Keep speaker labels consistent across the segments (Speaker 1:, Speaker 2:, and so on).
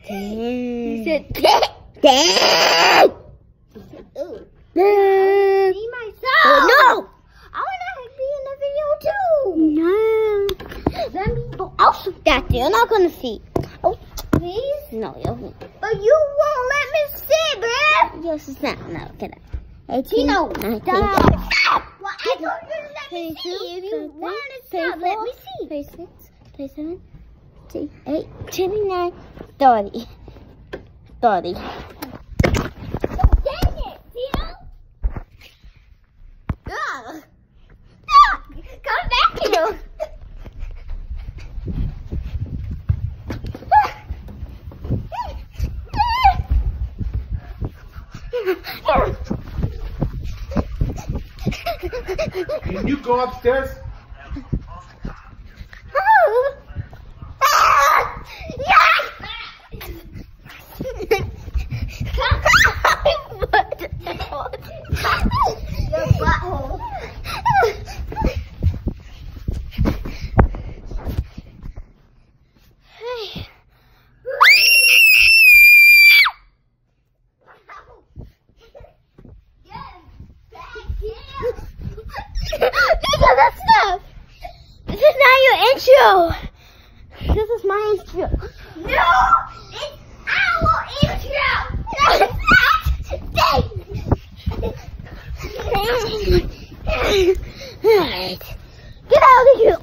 Speaker 1: He said,
Speaker 2: Dad!
Speaker 1: ooh.
Speaker 2: Dad!
Speaker 1: See myself.
Speaker 2: No!
Speaker 1: I want to be in the video too.
Speaker 2: No.
Speaker 1: Let me.
Speaker 2: Oh, I'll shoot that. You're not gonna see. Oh,
Speaker 1: Please?
Speaker 2: no, you won't.
Speaker 1: But you won't let me see, bruh.
Speaker 2: Yes, it's not. No, get out. 18,
Speaker 1: Tino,
Speaker 2: 19,
Speaker 1: stop. Well, I told you to let me
Speaker 2: 22,
Speaker 1: see. If you
Speaker 2: 23,
Speaker 1: want to stop, let me see.
Speaker 2: 26, 27, 28, 29, 30. 30.
Speaker 1: Oh, dang it, Tino. Ugh. Stop. Come back here.
Speaker 3: Can you go upstairs?
Speaker 1: Your butthole.
Speaker 2: That's enough. This is not your intro. This is my intro.
Speaker 1: No, it's our intro. No, it's not.
Speaker 2: Alright. Get out of here.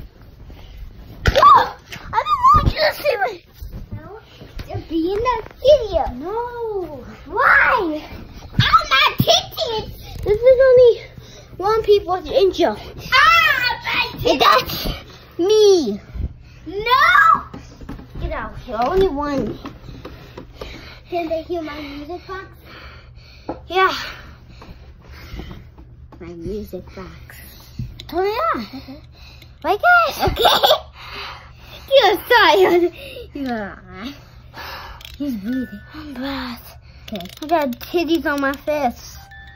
Speaker 2: No, I don't want you to see me.
Speaker 1: No, to be in the video.
Speaker 2: No.
Speaker 1: Why? I'm not teaching.
Speaker 2: This is only one people's intro.
Speaker 1: I'm
Speaker 2: And that's me.
Speaker 1: No.
Speaker 2: Get out. You're only one.
Speaker 1: Can they hear my music box?
Speaker 2: Yeah.
Speaker 1: My music box.
Speaker 2: Turn it on.
Speaker 1: Okay.
Speaker 2: Like it.
Speaker 1: Okay.
Speaker 2: You're tired. Yeah. He's breathing. I'm breath.
Speaker 1: Okay.
Speaker 2: I got titties on my face.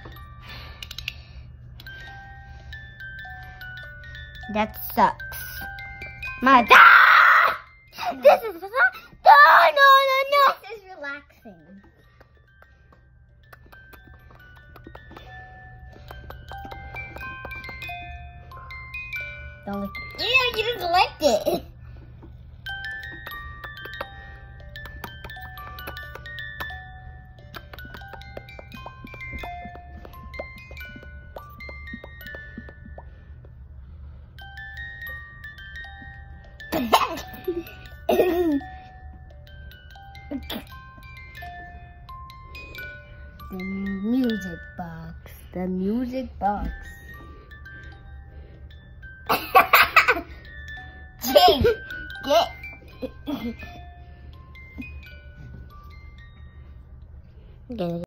Speaker 2: That sucks. My This is no.
Speaker 1: This is relaxing.
Speaker 2: Don't lick it.
Speaker 1: Yeah, you just liked it.
Speaker 2: The music box. The music box.
Speaker 1: Jake, get.
Speaker 2: Get it.